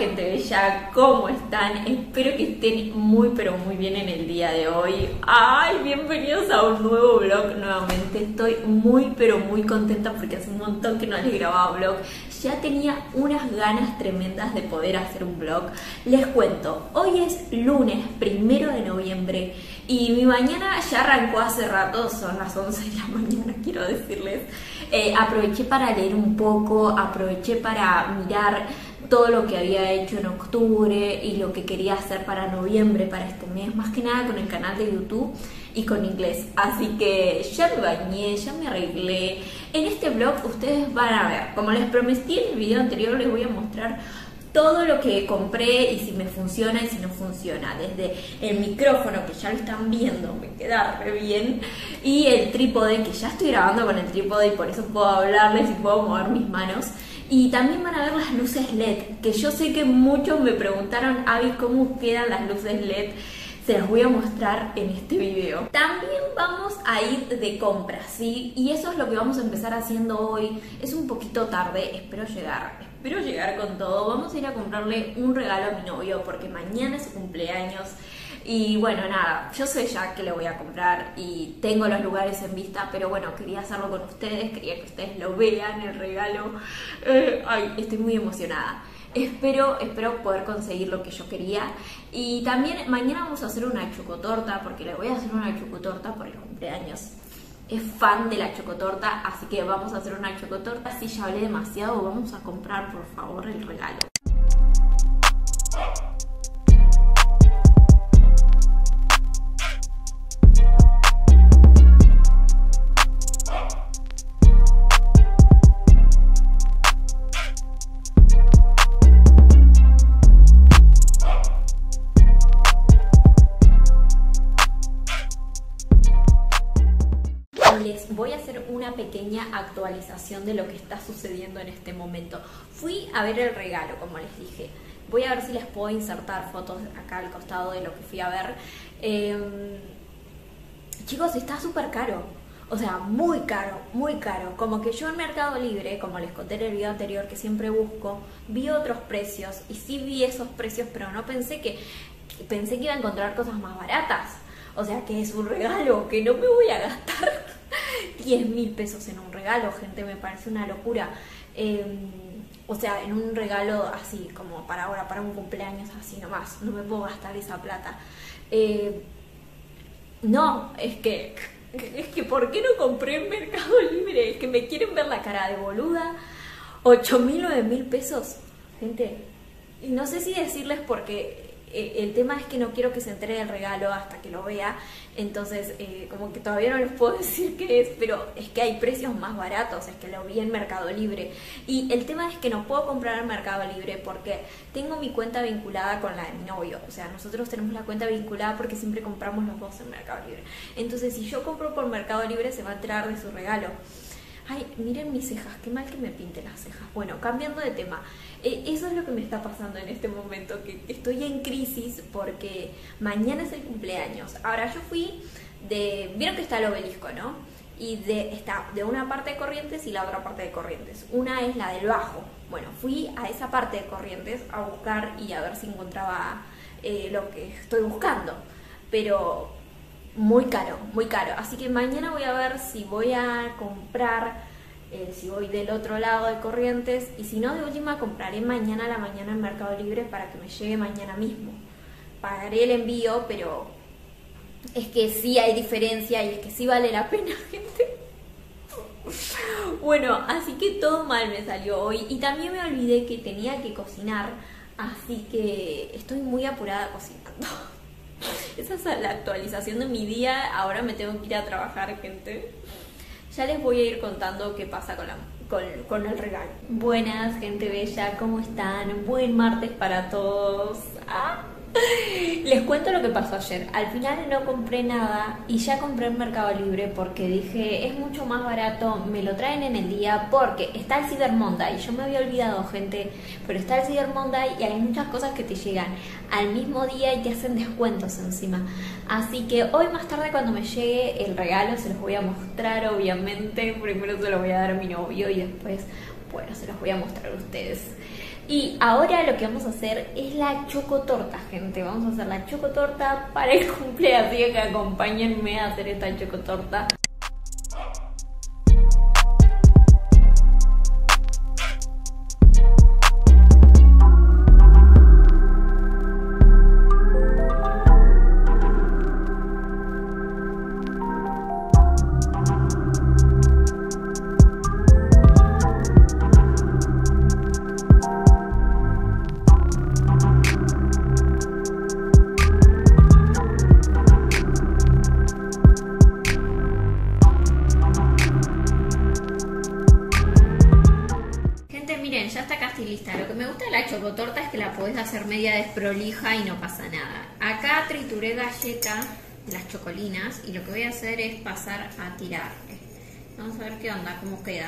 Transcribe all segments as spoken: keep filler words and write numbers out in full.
gente bella, ¿cómo están? Espero que estén muy pero muy bien en el día de hoy. Ay, bienvenidos a un nuevo vlog nuevamente. Estoy muy pero muy contenta porque hace un montón que no les grababa vlog. Ya tenía unas ganas tremendas de poder hacer un vlog. Les cuento, hoy es lunes primero de noviembre y mi mañana ya arrancó hace rato, son las once de la mañana, quiero decirles. Eh, aproveché para leer un poco, aproveché para mirar todo lo que había hecho en octubre y lo que quería hacer para noviembre, para este mes, más que nada con el canal de YouTube y con inglés. Así que ya me bañé, ya me arreglé. En este vlog ustedes van a ver, como les prometí en el video anterior, les voy a mostrar todo lo que compré y si me funciona y si no funciona. Desde el micrófono, que ya lo están viendo, me queda re bien, y el trípode, que ya estoy grabando con el trípode y por eso puedo hablarles y puedo mover mis manos. Y también van a ver las luces L E D, que yo sé que muchos me preguntaron, Abby, ¿cómo quedan las luces L E D? Se las voy a mostrar en este video. También vamos a ir de compras, ¿sí? Y eso es lo que vamos a empezar haciendo hoy. Es un poquito tarde, espero llegar, espero llegar con todo. Vamos a ir a comprarle un regalo a mi novio porque mañana es su cumpleaños. Y bueno, nada, yo sé ya que le voy a comprar y tengo los lugares en vista, pero bueno, quería hacerlo con ustedes, quería que ustedes lo vean, el regalo. Eh, ay, estoy muy emocionada. Espero, espero poder conseguir lo que yo quería. Y también mañana vamos a hacer una chocotorta, porque le voy a hacer una chocotorta por el cumpleaños. Es fan de la chocotorta, así que vamos a hacer una chocotorta. Si ya hablé demasiado, vamos a comprar por favor el regalo. Les voy a hacer una pequeña actualización de lo que está sucediendo en este momento. Fui a ver el regalo, como les dije. Voy a ver si les puedo insertar fotos acá al costado de lo que fui a ver. Eh, chicos, está súper caro. O sea, muy caro, muy caro. Como que yo en Mercado Libre, como les conté en el video anterior que siempre busco, vi otros precios. Y sí vi esos precios, pero no pensé que... Pensé que iba a encontrar cosas más baratas. O sea, que es un regalo que no me voy a gastar diez mil pesos en un regalo, gente, me parece una locura. Eh, o sea, en un regalo así, como para ahora, para un cumpleaños así nomás, no me puedo gastar esa plata. Eh, no, es que, es que ¿por qué no compré en Mercado Libre? Es que me quieren ver la cara de boluda. ocho mil, nueve mil pesos, gente. Y no sé si decirles porque... El tema es que no quiero que se entere del regalo hasta que lo vea, entonces eh, como que todavía no les puedo decir qué es, pero es que hay precios más baratos, es que lo vi en Mercado Libre. Y el tema es que no puedo comprar en Mercado Libre porque tengo mi cuenta vinculada con la de mi novio. O sea, nosotros tenemos la cuenta vinculada porque siempre compramos los dos en Mercado Libre. Entonces si yo compro por Mercado Libre se va a enterar de su regalo. Ay, miren mis cejas, qué mal que me pinte las cejas. Bueno, cambiando de tema, eh, eso es lo que me está pasando en este momento, que estoy en crisis porque mañana es el cumpleaños. Ahora yo fui de... Vieron que está el obelisco, ¿no? Y de, está de una parte de Corrientes y la otra parte de Corrientes. Una es la del Bajo. Bueno, fui a esa parte de Corrientes a buscar y a ver si encontraba eh, lo que estoy buscando. Pero... muy caro, muy caro. Así que mañana voy a ver si voy a comprar, eh, si voy del otro lado de Corrientes. Y si no, de última compraré mañana a la mañana en Mercado Libre para que me llegue mañana mismo. Pagaré el envío, pero es que sí hay diferencia y es que sí vale la pena, gente. Bueno, así que todo mal me salió hoy. Y también me olvidé que tenía que cocinar, así que estoy muy apurada cocinando. Esa es la actualización de mi día. Ahora me tengo que ir a trabajar, gente. Ya les voy a ir contando qué pasa con, la, con, con el regalo. Buenas, gente bella, ¿cómo están? Buen martes para todos. ¿Ah? Les cuento lo que pasó ayer. Al final no compré nada y ya compré en Mercado Libre porque dije, es mucho más barato, me lo traen en el día porque está el Cyber Monday. Yo me había olvidado, gente, pero está el Cyber Monday y hay muchas cosas que te llegan al mismo día y te hacen descuentos encima. Así que hoy más tarde cuando me llegue el regalo se los voy a mostrar, obviamente. Primero se los voy a dar a mi novio y después, bueno, se los voy a mostrar a ustedes. Y ahora lo que vamos a hacer es la chocotorta, gente. Vamos a hacer la chocotorta para el cumpleaños, así que acompáñenme a hacer esta chocotorta. Ya está casi lista. Lo que me gusta de la chocotorta es que la podés hacer media desprolija y no pasa nada. Acá trituré galleta, las chocolinas, y lo que voy a hacer es pasar a tirar. Vamos a ver qué onda, cómo queda.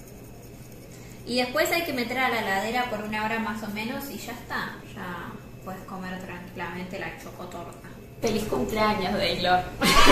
Y después hay que meter a la heladera por una hora más o menos y ya está. Ya puedes comer tranquilamente la chocotorta. ¡Feliz cumpleaños, Daylor!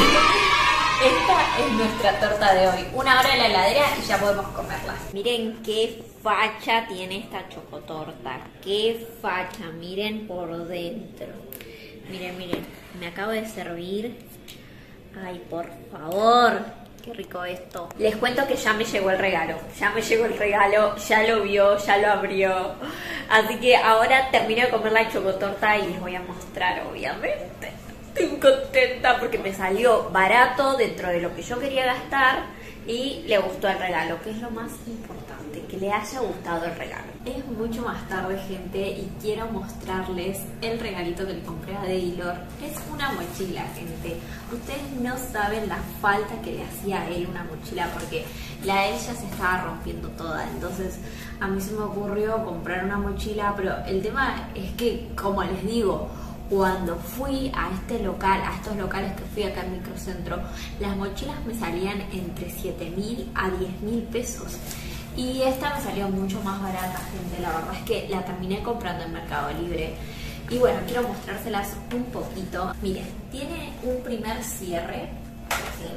Esta es nuestra torta de hoy. Una hora en la heladera y ya podemos comerla. Miren qué facha tiene esta chocotorta. Qué facha. Miren por dentro. Miren, miren. Me acabo de servir. Ay, por favor. Qué rico esto. Les cuento que ya me llegó el regalo. Ya me llegó el regalo. Ya lo vio, ya lo abrió. Así que ahora termino de comer la chocotorta y les voy a mostrar, obviamente. Estoy contenta porque me salió barato dentro de lo que yo quería gastar y le gustó el regalo, que es lo más importante, que le haya gustado el regalo. Es mucho más tarde, gente, y quiero mostrarles el regalito que le compré a Daylor. Es una mochila, gente. Ustedes no saben la falta que le hacía a él una mochila porque la de ella se estaba rompiendo toda. Entonces a mí se me ocurrió comprar una mochila, pero el tema es que, como les digo, cuando fui a este local, a estos locales que fui acá en Microcentro, las mochilas me salían entre siete mil a diez mil pesos. Y esta me salió mucho más barata, gente. La verdad es que la terminé comprando en Mercado Libre. Y bueno, quiero mostrárselas un poquito. Miren, tiene un primer cierre, ¿sí?,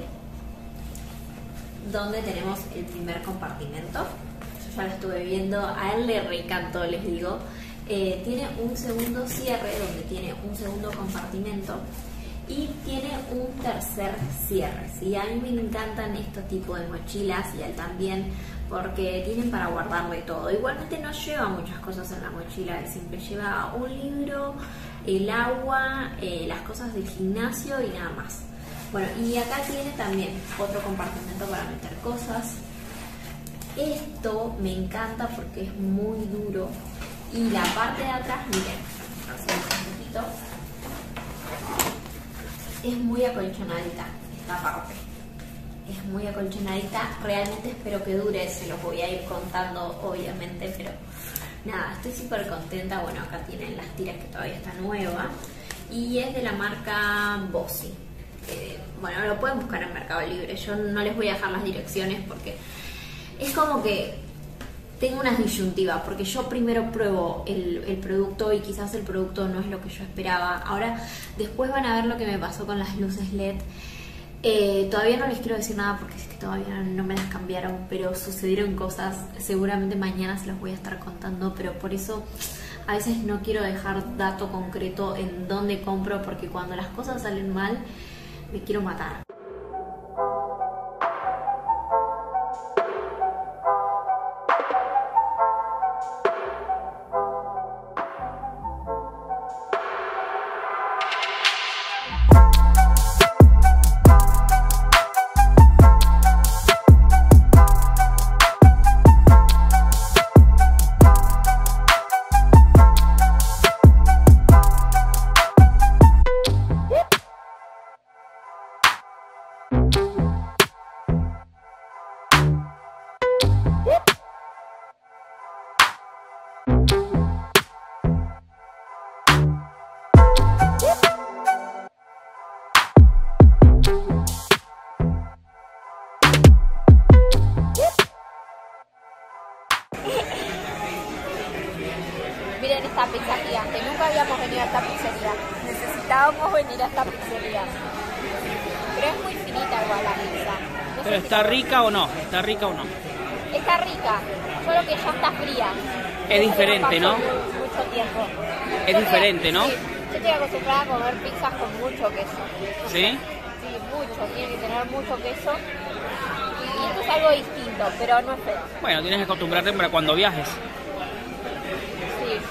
donde tenemos el primer compartimento. Yo ya lo estuve viendo, a él le reencantó, les digo. Eh, tiene un segundo cierre donde tiene un segundo compartimento y tiene un tercer cierre, ¿sí? A mí me encantan estos tipos de mochilas y a él también porque tienen para guardarle todo. Igualmente no lleva muchas cosas en la mochila, él siempre lleva un libro, el agua, eh, las cosas del gimnasio y nada más. Bueno, y acá tiene también otro compartimento para meter cosas. Esto me encanta porque es muy duro. Y la parte de atrás, miren, hacemos un poquito, es muy acolchonadita esta parte. Es muy acolchonadita, realmente espero que dure, se los voy a ir contando obviamente, pero nada, estoy súper contenta. Bueno, acá tienen las tiras que todavía está nueva y es de la marca Bossi. Eh, bueno, lo pueden buscar en Mercado Libre, yo no les voy a dejar las direcciones porque es como que tengo unas disyuntivas, porque yo primero pruebo el, el producto y quizás el producto no es lo que yo esperaba. Ahora, después van a ver lo que me pasó con las luces L E D. Eh, todavía no les quiero decir nada porque es que todavía no me las cambiaron, pero sucedieron cosas. Seguramente mañana se los voy a estar contando, pero por eso a veces no quiero dejar dato concreto en dónde compro, porque cuando las cosas salen mal, me quiero matar. Miren esta pizza gigante, nunca habíamos venido a esta pizzería, necesitábamos venir a esta pizzería. Pero es muy finita igual la pizza. No ¿Pero sé está si rica o no? ¿Está rica o no? Está rica, solo que ya está fría. Es diferente, ¿no? Mucho tiempo. Es diferente, ¿no? Sí, yo estoy acostumbrada a comer pizzas con mucho queso. ¿Sí? Sí, mucho, tiene que tener mucho queso. Y esto es algo distinto, pero no es feo. Bueno, tienes que acostumbrarte para cuando viajes. Sí.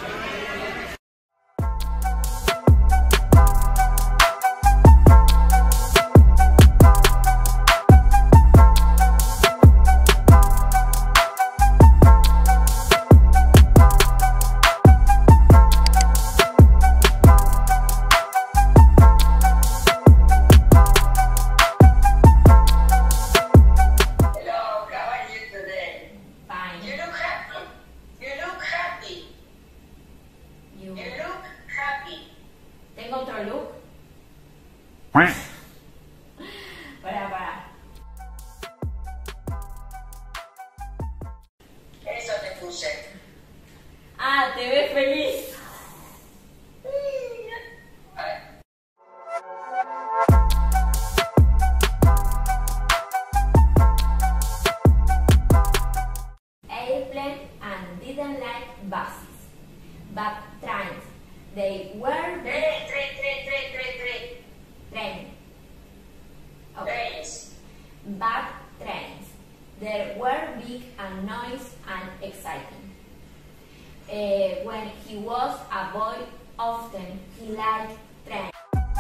¿Tengo otro look? Para, para. Eso te puse. Ah, te ves feliz. Airplane and didn't like buses, but trains. They were Tres, tres, tres, tres, tres, tres. train. Okay. Tres. But trains. They were big and noisy and exciting. Uh, when he was a boy, often he liked trains.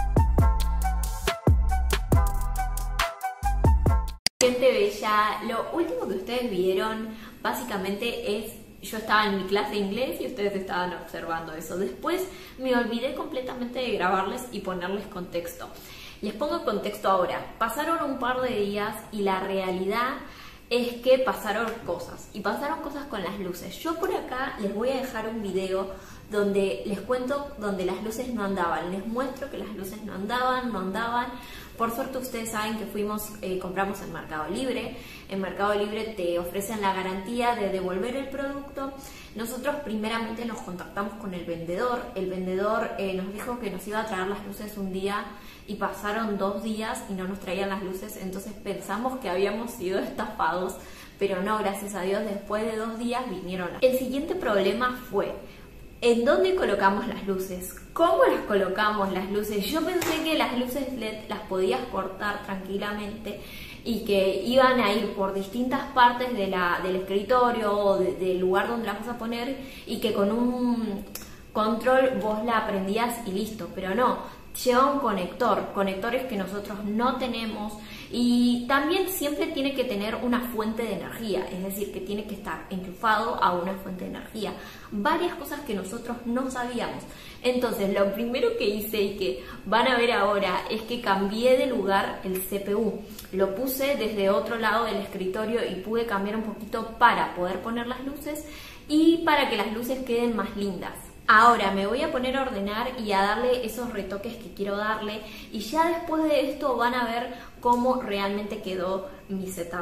Gente bella, lo último que ustedes vieron básicamente es yo estaba en mi clase de inglés y ustedes estaban observando eso. Después me olvidé completamente de grabarles y ponerles contexto. Les pongo contexto ahora. Pasaron un par de días y la realidad es que pasaron cosas. Y pasaron cosas con las luces. Yo por acá les voy a dejar un video donde les cuento donde las luces no andaban. Les muestro que las luces no andaban, no andaban. Por suerte ustedes saben que fuimos, eh, compramos en Mercado Libre. En Mercado Libre te ofrecen la garantía de devolver el producto. Nosotros primeramente nos contactamos con el vendedor. El vendedor eh, nos dijo que nos iba a traer las luces un día y pasaron dos días y no nos traían las luces. Entonces pensamos que habíamos sido estafados, pero no, gracias a Dios, después de dos días vinieron las... El siguiente problema fue... ¿en dónde colocamos las luces? ¿Cómo las colocamos las luces? Yo pensé que las luces L E D las podías cortar tranquilamente y que iban a ir por distintas partes de la, del escritorio o de, del lugar donde las vas a poner y que con un control vos la prendías y listo, pero no. Lleva un conector, conectores que nosotros no tenemos, y también siempre tiene que tener una fuente de energía, es decir, que tiene que estar enchufado a una fuente de energía. Varias cosas que nosotros no sabíamos. Entonces, lo primero que hice y que van a ver ahora es que cambié de lugar el C P U. Lo puse desde otro lado del escritorio y pude cambiar un poquito para poder poner las luces y para que las luces queden más lindas. Ahora me voy a poner a ordenar y a darle esos retoques que quiero darle, y ya después de esto van a ver cómo realmente quedó mi setup.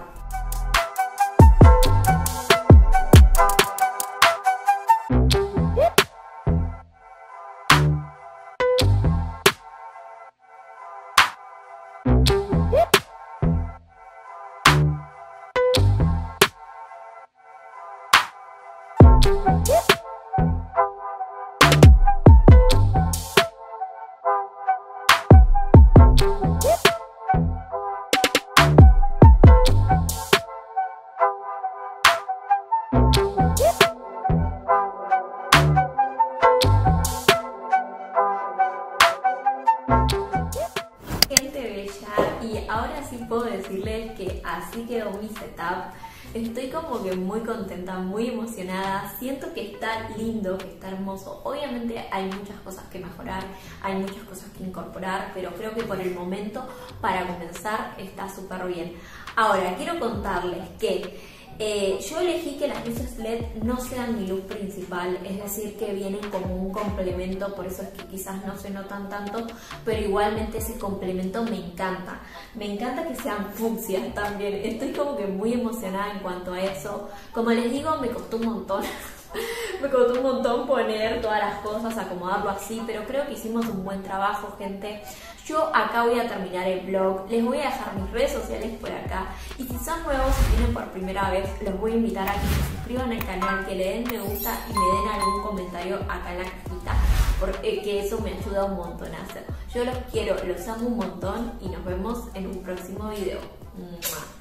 Gente bella, y ahora sí puedo decirles que así quedó mi setup. Estoy como que muy contenta, muy emocionada. Siento que está lindo, que está hermoso. Obviamente hay muchas cosas que mejorar, hay muchas cosas que incorporar, pero creo que por el momento, para comenzar, está súper bien. Ahora, quiero contarles que Eh, yo elegí que las luces L E D no sean mi look principal, es decir, que vienen como un complemento, por eso es que quizás no se notan tanto, pero igualmente ese complemento me encanta. Me encanta que sean fucsias también, estoy como que muy emocionada en cuanto a eso. Como les digo, me costó un montón, Me costó un montón poner todas las cosas, acomodarlo así, pero creo que hicimos un buen trabajo, gente. Yo acá voy a terminar el vlog, les voy a dejar mis redes sociales por acá. Y si son nuevos y vienen por primera vez, los voy a invitar a que se suscriban al canal, que le den me gusta y me den algún comentario acá en la cajita, porque eso me ayuda un montón a hacer. Yo los quiero, los amo un montón y nos vemos en un próximo video. ¡Mua!